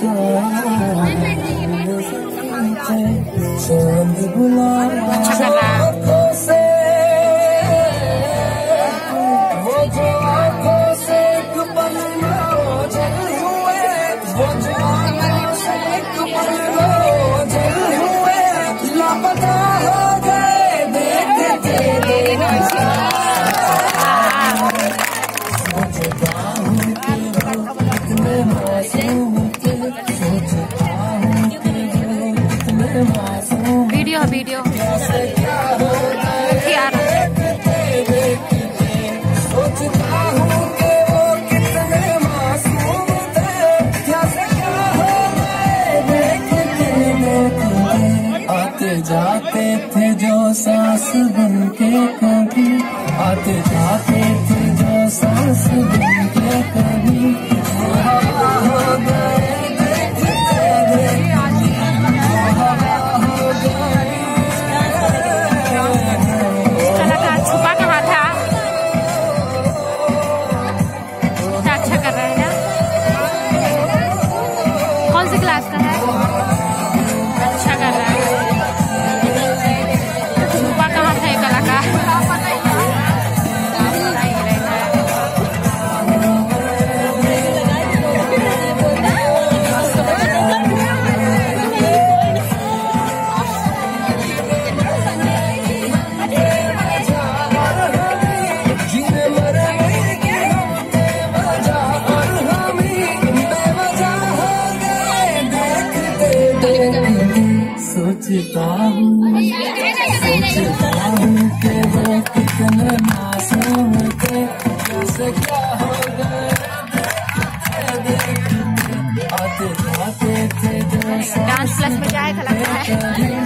अच्छा कर रहा है। वीडियो यार आते जाते थे जो सांस बन के कभी, आते जाते थे जो सांस बन के कभी हो गए। क्लास का है, अच्छा कर रहा है। छुपा कहाँ था ये कलाकार? सोचता हूँ कि वो कितने मासूम थे, कैसे क्या हो गए। आते जाते थे जो डांस क्लास में जाए था लगता है।